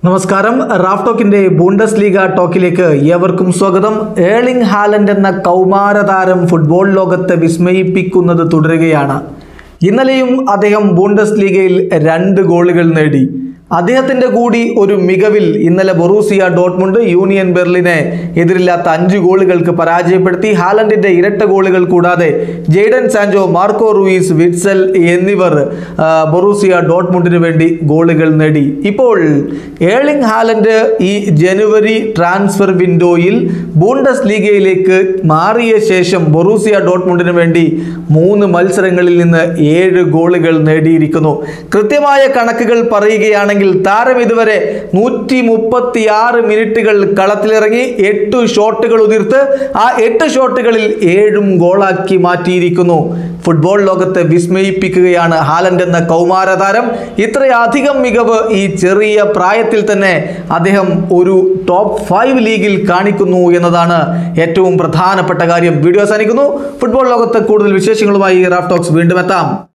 നമസ്കാരം. Raf ടോക്കിന്റെ Bundes ലീഗ ടോക്കിലേക്ക് ഏവർക്കും സ്വാഗതം. ഏർലിംഗ് ഹാലൻഡ് എന്ന കൗമാരതാരം ഫുട്ബോൾ ലോകത്തെ വിസ്മയിപ്പിക്കുന്നത് തുടരുകയാണ്. ഇന്നലെയും അദ്ദേഹം ബൂണ്ടസ് ലീഗയിൽ 2 ഗോളുകൾ നേടി. അദ്ദേഹത്തിന്റെ കൂടി ഒരു മികവിൽ ഇന്നലെ ബൊറൂസിയ ഡോട്ട്മുണ്ട് യൂണിയൻ ബെർലിനെ എതിരില്ലാത്ത 5 ഗോളുകൾക്ക് പരാജയപ്പെടുത്തി. ഹാലൻഡിന്റെ ഇരട്ട ഗോളുകൾ കൂടാതെ Jadon Sancho, Marco Reus, Witsel എന്നിവർ ബൊറൂസിയ ഡോട്ട്മുണ്ടിന് വേണ്ടി ഗോളുകൾ നേടി. ഇപ്പോൾ ഏർലിംഗ് ഹാലൻഡ് ഈ ജനുവരി ട്രാൻസ്ഫർ വിൻഡോയിൽ ബൂണ്ടസ് ലീഗയിലേക്ക് മാറിയ ശേഷം ബൊറൂസിയ ഡോട്ട്മുണ്ടിന് വേണ്ടി 3 മത്സരങ്ങളിൽ നിന്ന് 7 ഗോളുകൾ നേടിയിരിക്കുന്നു. കൃത്യമായ കണക്കുകൾ പറയുകയാണെങ്കിൽ താരം ഇതുവരെ 136 മിനിറ്റുകൾ കളത്തിലിറങ്ങി 8 ഷോട്ടുകൾ ഉതിർത്ത് ആ 8 ഷോട്ടുകളിൽ 7 ഗോളാക്കി മാറ്റിയിരിക്കുന്നു. ഫുട്ബോൾ ലോകത്തെ വിസ്മയിപ്പിക്കുകയാണ് ഹാലൻഡ് എന്ന കൗമാരതാരം. ഇത്രയധികം മികവ് ഈ ചെറിയ പ്രായത്തിൽ തന്നെ അദ്ദേഹം ഒരു ടോപ്പ് 5 ലീഗിൽ കാണിക്കുന്നു എന്നതാണ് ഏറ്റവും പ്രധാനപ്പെട്ട കാര്യം. വീഡിയോ അവസാനിക്കുന്നു. ഫുട്ബോൾ ലോകത്തെ കൂടുതൽ വിശേഷങ്ങളുമായി റാഫ് ടോക്സ് വീണ്ടും എത്താം.